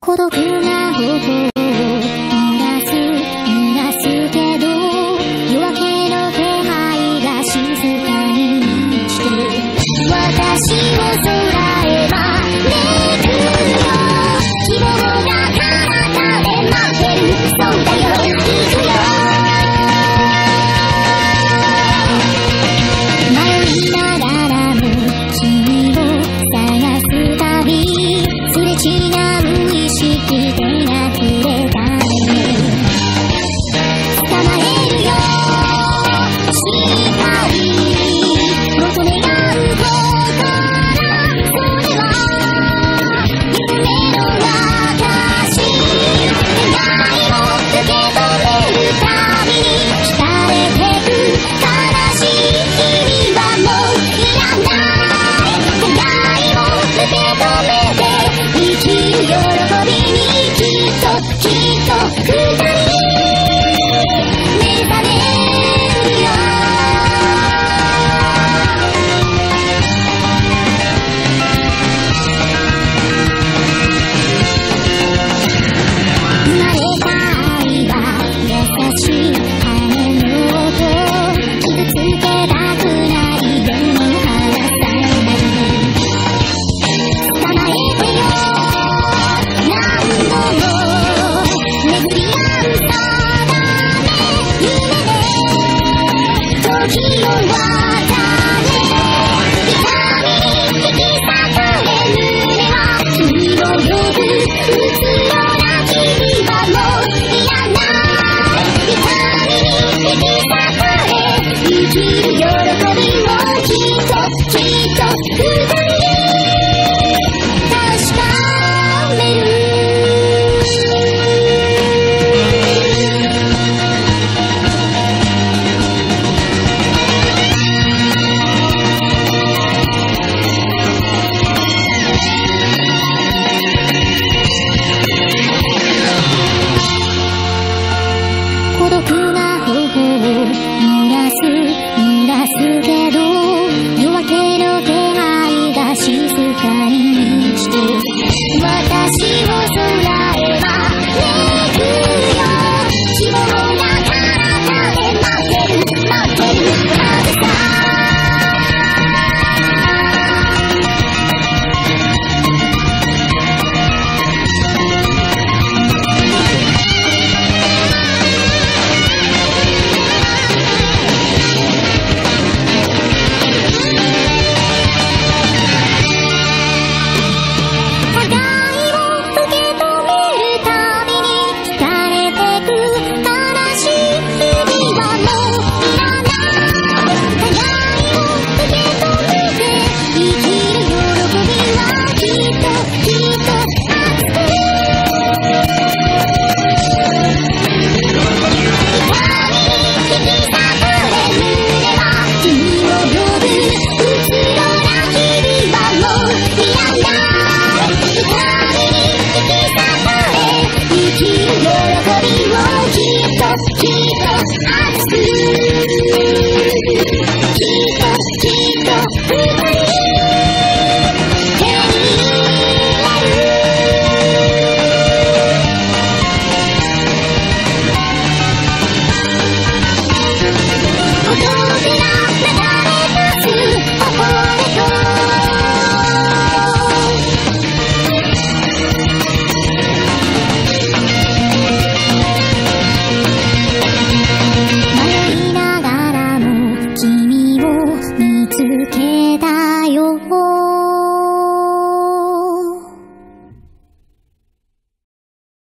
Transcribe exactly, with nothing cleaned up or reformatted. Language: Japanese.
孤独な頬を濡らす濡らすけど夜明けの気配が静かにして私を空へ招くよ希望が彼方で待ってるそうだよ行くよ迷いながらも君を探すたびすれ違う意識手がくれたね捕まえるよ光求め合う心それは夢の証願いを受け止めるたびに惹かれてく悲しい日々はもういらない願いを受け止めて生きるよ